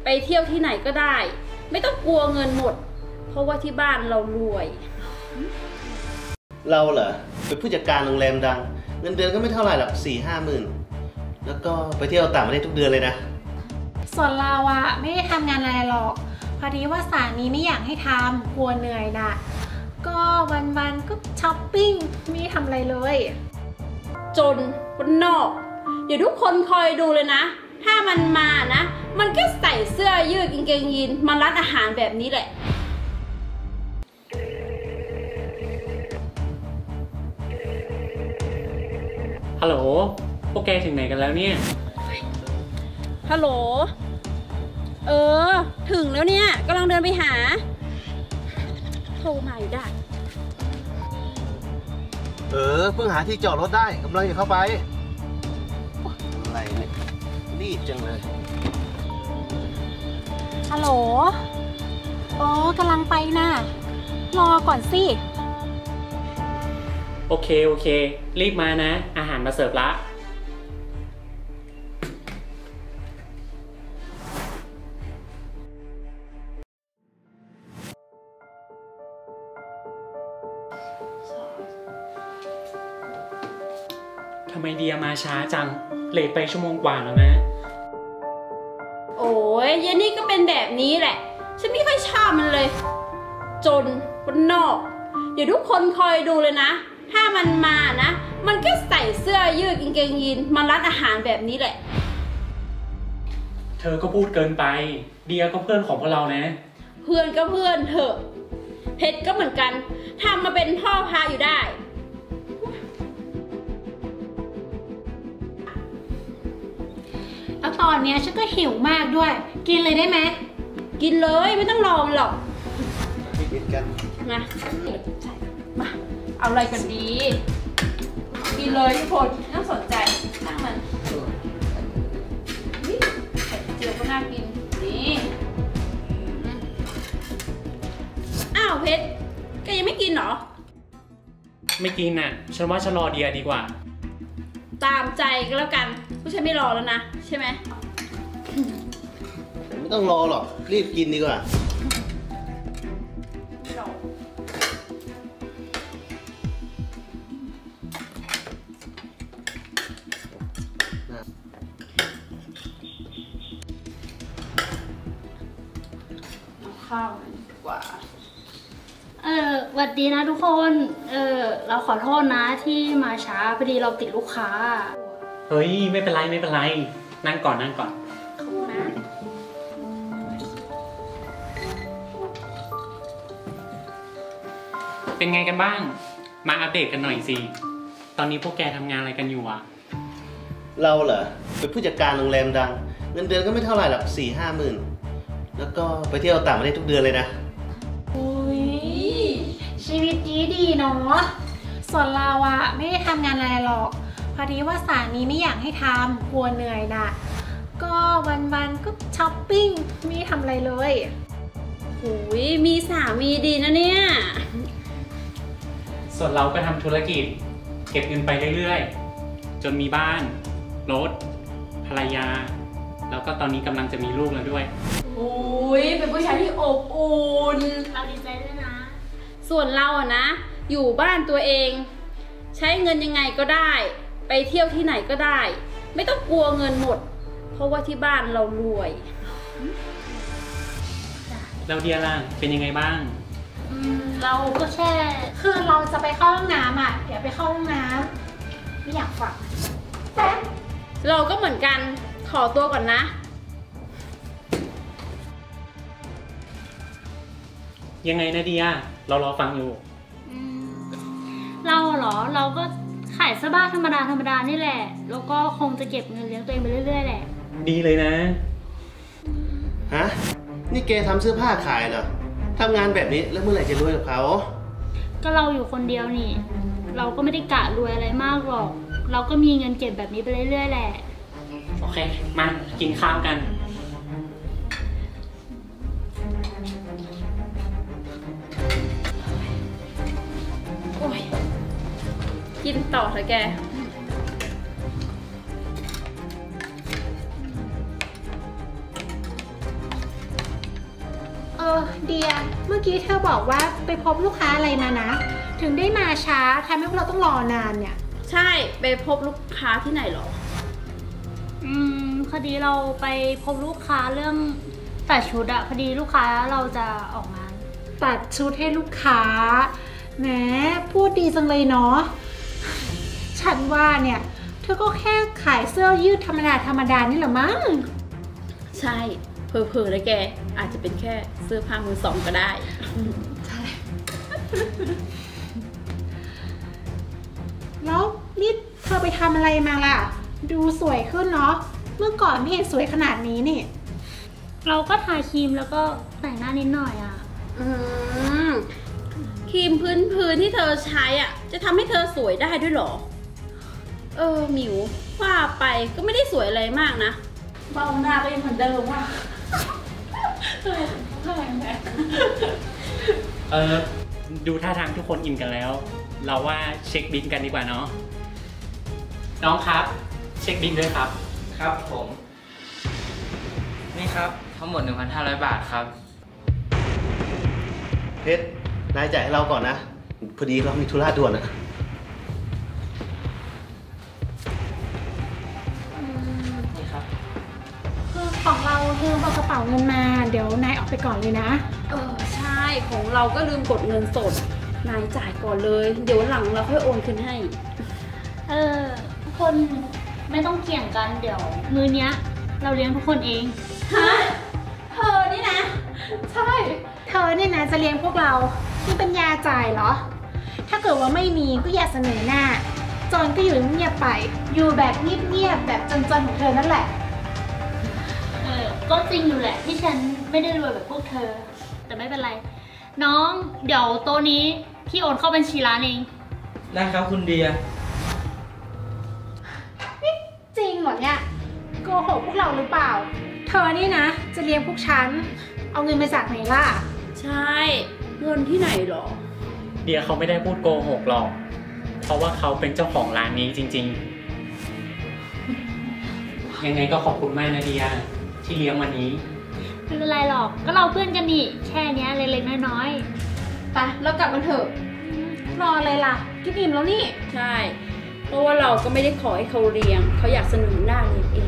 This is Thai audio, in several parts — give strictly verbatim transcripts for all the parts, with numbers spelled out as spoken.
ไปเที่ยวที่ไหนก็ได้ไม่ต้องกลัวเงินหมดเพราะว่าที่บ้านเรารวยเราเหรอเป็นผู้จัดการโรงแรมดังเงินเดือนก็ไม่เท่าไหร่หรอกสี่ห้าหมื่นแล้วก็ไปเที่ยวต่างประเทศทุกเดือนเลยนะส่วนเราอะไม่ได้ทำงานอะไรหรอกพอดีว่าสามีไม่อยากให้ทำกลัวเหนื่อยนะก็วันๆก็ช้อปปิ้งไม่ทำอะไรเลยจนคนนอกเดี๋ยวทุกคนคอยดูเลยนะถ้ามันมานะมันก็ใส่เสื้อยืดกางเกงยีนมาร้านอาหารแบบนี้แหละฮัลโหลพวกแกถึงไหนกันแล้วเนี่ยฮัลโหลเออถึงแล้วเนี่ยกำลังเดินไปหาโทรมาอยู่ได้เออเพิ่งหาที่จอดรถได้กำลังจะเข้าไปอะไรเนี่ยรีบจังเลยฮัลโหลอ๋อกำลังไปนะรอก่อนสิโอเคโอเครีบมานะอาหารมาเสิร์ฟละทำไมเดียมาช้าจังเลทไปชั่วโมงกว่าแล้วนะโอ้ยเยนนี่ก็เป็นแบบนี้แหละฉันไม่ค่อยชอบมันเลยจนคนนอกเดี๋ยวทุกคนคอยดูเลยนะถ้ามันมานะมันก็ใส่เสื้อยืดกางเกงยีนมาร้านอาหารแบบนี้แหละเธอก็พูดเกินไปเดียก็เพื่อนของพวกเรานะเพื่อนก็เพื่อนเถอะเพชรก็เหมือนกันทำมาเป็นพ่อพาอยู่ได้แล้วตอนนี้ฉันก็หิวมากด้วยกินเลยได้ไหมกินเลยไม่ต้องรอมันหรอกกินกันนะมาเอาอะไรกันดีกินเลยทุกคนน่าสนใจนั่งมันไข่เจียวก็น่ากินนี่อ้าวเพชรแกยังไม่กินเหรอไม่กินน่ะฉันว่าฉันรอเดียดีกว่าตามใจก็แล้วกันผู้ชายไม่รอแล้วนะใช่ไหมไม่ต้องรอหรอกรีบกินดีกว่าข้าวดีกว่าเออสวัสดีนะทุกคนเออเราขอโทษนะที่มาช้าพอดีเราติดลูกค้าเฮ้ยไม่เป็นไรไม่เป็นไรนั่งก่อนนั่งก่อนขอบคุณนะเป็นไงกันบ้างมาอัปเดตกันหน่อยสิตอนนี้พวกแกทำงานอะไรกันอยู่อะเราเหรอเป็นผู้จัดการโรงแรมดังเงินเดือนก็ไม่เท่าไหร่หรอกสี่ห้าหมื่นแล้วก็ไปเที่ยวต่างประเทศทุกเดือนเลยนะอุ้ยชีวิตดีดีเนาะส่วนเราอะไม่ได้ทำงานอะไรหรอกพอดีว่าสามีไม่อยากให้ทำกลัวเหนื่อยนะก็วันๆก็ช้อปปิ้งไม่ทำอะไรเลยโอ้ยมีสามีดีนะเนี่ยส่วนเราก็ทำธุรกิจเก็บเงินไปเรื่อยๆจนมีบ้านรถภรรยาแล้วก็ตอนนี้กำลังจะมีลูกแล้วด้วยโอ้ยเป็นผู้ชายที่อบอุ่นเราดีใจด้วยนะส่วนเราอะนะอยู่บ้านตัวเองใช้เงินยังไงก็ได้ไปเที่ยวที่ไหนก็ได้ไม่ต้องกลัวเงินหมดเพราะว่าที่บ้านเรารวยเราเดียล่ะเป็นยังไงบ้างอืมเราก็แค่คือเราจะไปเข้าห้องน้ำอ่ะเดี๋ยวไปเข้าห้องน้ำไม่อยากฟังเราก็เหมือนกันขอตัวก่อนนะยังไงนะเดียเรารอฟังอยู่เราเหรอเราก็ขายเสื้อผ้าธรรมดาธรรมดานี่แหละแล้วก็คงจะเก็บเงินเลี้ยงตัวเองไปเรื่อยๆแหละดีเลยนะฮะนี่แกทำเสื้อผ้าขายเหรอทำงานแบบนี้แล้วเมื่อไหร่จะรวยกับเขาก็เราอยู่คนเดียวนี่เราก็ไม่ได้กะรวยอะไรมากหรอกเราก็มีเงินเก็บแบบนี้ไปเรื่อยๆแหละโอเคมากินข้าวกันโอ้ยกินต่อเถอะแกอเดียเมื่อกี้เธอบอกว่าไปพบลูกค้าอะไรมานะถึงได้มาช้าทำให้พวกเราต้องรอนานเนี่ยใช่ไปพบลูกค้าที่ไหนหรออืมพอดีเราไปพบลูกค้าเรื่องตัดชุดอะพอดีลูกค้าเราจะออกงานตัดชุดให้ลูกค้าแหมพูดดีจังเลยเนาะฉันว่าเนี่ยเธอก็แค่ขายเสื้อยืดธรรมดาธรรมดานี่แหละมั้งใช่เพอเพอเลยแกอาจจะเป็นแค่เสื้อผ้ามือสองก็ได้ใช่แล้วนี่เธอไปทำอะไรมาล่ะดูสวยขึ้นเนาะเมื่อก่อนไม่เห็นสวยขนาดนี้นี่เราก็ทาครีมแล้วก็แต่งหน้านิดหน่อยอ่ะอืมครีมพื้นพื้นที่เธอใช้อ่ะจะทำให้เธอสวยได้ด้วยหรอเออหมิวว่าไปก็ไม่ได้สวยอะไรมากนะเบ้าหน้าก็ยังเหมือนเดิมว่ะเท่าไหร่แม่เออดูท่าทางทุกคนอิ่มกันแล้วเราว่าเช็คบิลกันดีกว่าเนาะน้องครับเช็คบิลด้วยครับครับผมนี่ครับทั้งหมด หนึ่งพันห้าร้อย บาทครับเพชรนายจ่ายให้เราก่อนนะพอดีเรามีธุระด่วนอะนี่ครับคือของเราลืมเอากระเป๋าเงินมาเดี๋ยวนายออกไปก่อนเลยนะเออใช่ของเราก็ลืมกดเงินสดนายจ่ายก่อนเลยเดี๋ยวหลังเราค่อยโอนคืนให้เออทุกคนไม่ต้องเกี่ยงกันเดี๋ยวมื้อนี้เราเลี้ยงทุกคนเองฮะเธอนี่นะใช่เธอเนี่ยนะจะเลี้ยงพวกเรามีปัญญาจ่ายเหรอถ้าเกิดว่าไม่มีก็อย่าเสนอหน้าจนก็อยู่เงียบไปอยู่แบบเงียบๆแบบจนๆของเธอนั่นแหละเออก็จริงอยู่แหละที่ฉันไม่ได้รวยแบบพวกเธอแต่ไม่เป็นไรน้องเดี๋ยวโต๊ะนี้พี่โอนเข้าบัญชีร้านเองได้ครับคุณเดียนี่จริงเหรอเนี่ยโกหกพวกเราหรือเปล่าเธอนี่นะจะเลี้ยงพวกฉันเอาเงินมาจากไหนล่ะใช่เงินที่ไหนหรอเดียเขาไม่ได้พูดโกหกหรอกเพราะว่าเขาเป็นเจ้าของร้านนี้จริงๆยังไงก็ขอบคุณมากนะเดียที่เลี้ยงวันนี้ไม่เป็นไรหรอกก็เราเพื่อนกันนี่แค่นี้เล็กๆน้อยๆไปแล้วกลับมาเถอะรออะไรล่ะกินอิ่มแล้วนี่ใช่เพราะว่าเราก็ไม่ได้ขอให้เขาเลี้ยงเขาอยากเสนอหน้าเลี้ยงเอง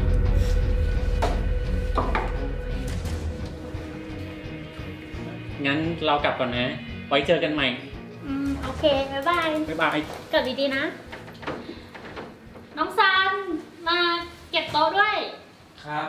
งั้นเรากลับก่อนนะไว้เจอกันใหม่อืมโอเคบ๊ายบายบ๊ายบายกลับดีๆนะน้องซันมาเก็บโต๊ะด้วยครับ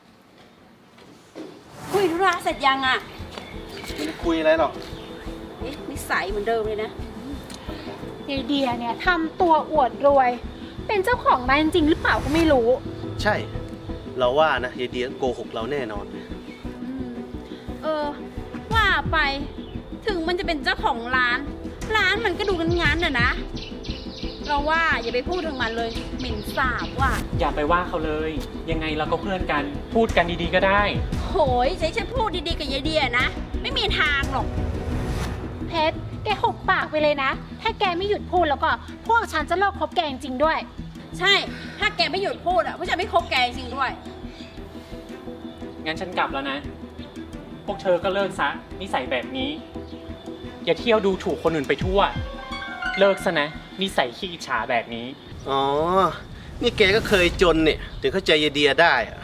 คุยธุระเสร็จยังอ่ะไม่ได้คุยอะไรหรอกเอ๊ะนิสัยเหมือนเดิมเลยนะไอเดียเนี่ยทำตัวอวดรวยเป็นเจ้าของร้านจริงหรือเปล่าก็ไม่รู้ใช่เราว่านะไอเดียโกหกเราแน่นอนเออว่าไปถึงมันจะเป็นเจ้าของร้านร้านมันก็ดูกันงั้นน่ะนะเราว่าอย่าไปพูดถึงมันเลยเหม็นสาบว่ะอย่าไปว่าเขาเลยยังไงเราก็เพื่อนกันพูดกันดีๆก็ได้โหยใช้ฉันพูดดีๆกับยายเดียนะไม่มีทางหรอกเพชรแกหุบปากไปเลยนะถ้าแกไม่หยุดพูดแล้วก็พวกฉันจะเลิกคบแกจริงด้วยใช่ถ้าแกไม่หยุดพูดอ่ะพวกฉันไม่คบแกจริงด้วยงั้นฉันกลับแล้วนะพวกเธอก็เลิกซะนิสัยแบบนี้อย่าเที่ยวดูถูกคนอื่นไปทั่วเลิกซะนะนิสัยขี้อิจฉาแบบนี้อ๋อนี่แกก็เคยจนเนี่ยถึงเข้าใจยายเดียได้อะ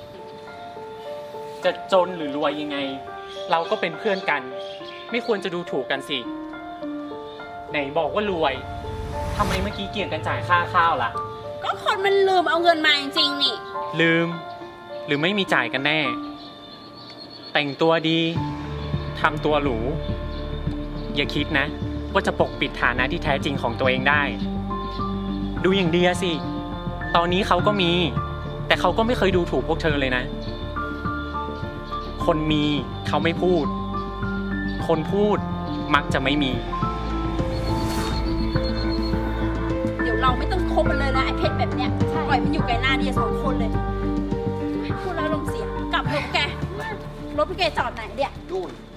จะจนหรือรวยยังไงเราก็เป็นเพื่อนกันไม่ควรจะดูถูกกันสิไหนบอกว่ารวยทำไมเมื่อกี้เกี่ยงกันจ่ายค่าข้าวล่ะก็คนมันลืมเอาเงินมาจริงๆนี่ลืมหรือไม่มีจ่ายกันแน่แต่งตัวดีทำตัวหรูอย่าคิดนะว่าจะปกปิดฐานะที่แท้จริงของตัวเองได้ดูอย่างเดียสิตอนนี้เขาก็มีแต่เขาก็ไม่เคยดูถูกพวกเธอเลยนะคนมีเขาไม่พูดคนพูดมักจะไม่มีเดี๋ยวเราไม่ต้องคบมันเลยนะไอ้เพชรแบบเนี้ยปล่อยมันอยู่ไกลหน้าเดียสองคนเลยพูดแล้วลงเสียงกลับรถแกรถแกจอดไหนเดี๋ยนู่น